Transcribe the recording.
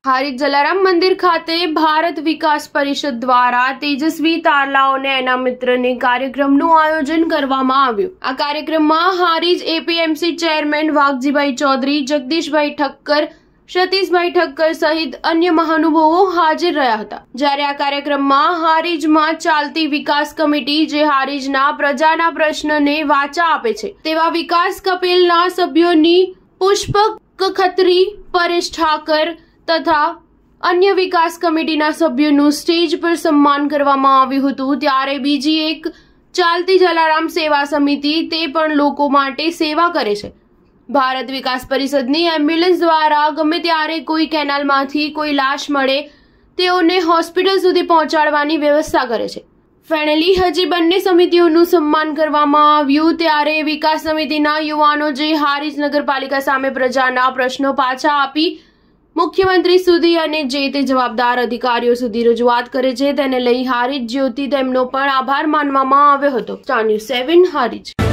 હારીજ જલારામ મંદિર ખાતે ભારત વિકાસ પરિષદ દ્વારા તેજસ્વી તારલાઓને એના મિત્રને કાર્યક્રમનું આયોજન કરવામાં આવ્યું। આ કાર્યક્રમમાં હારીજ એપીએમસી ચેરમેન વાઘજીભાઈ ચૌધરી, જગદીશભાઈ ઠક્કર, સતીશભાઈ ઠક્કર સહિત અન્ય મહાનુભાવો હાજર રહ્યા હતા। જ્યારે આ કાર્યક્રમમાં હારીજમાં ચાલતી વિકાસ કમિટી જે હારીજના પ્રજાના પ્રશ્નને વાચા આપે છે તેવા વિકાસ કપિલના સભ્યોની પુષ્પક ખત્રી, પરેશ ઠાકર તથા અન્ય વિકાસ કમિટીના સભ્યોનું સ્ટેજ પર સન્માન કરવામાં આવ્યું હતું। ત્યારે બીજી એક ચાલતી જલારામ સેવા સમિતિ તે પણ લોકો માટે સેવા કરે છે। ભારત વિકાસ પરિષદની એમ્બ્યુલન્સ દ્વારા ગમે ત્યારે કોઈ કેનાલમાંથી કોઈ લાશ મળે તેઓને હોસ્પિટલ સુધી પહોંચાડવાની વ્યવસ્થા કરે છે। ફાઇનલી હજી બંને સમિતિઓનું સન્માન કરવામાં આવ્યું। ત્યારે વિકાસ સમિતિના યુવાનો જે હારીજ નગરપાલિકા સામે પ્રજાના પ્રશ્નો પાછા આપી મુખ્યમંત્રી સુધી અને જે તે જવાબદાર અધિકારીઓ સુધી રજૂઆત કરે છે તેને લઈ હારીજ જ્યોતિ તેમનો પણ આભાર માનવામાં આવ્યો હતો। Star news 7 Harij.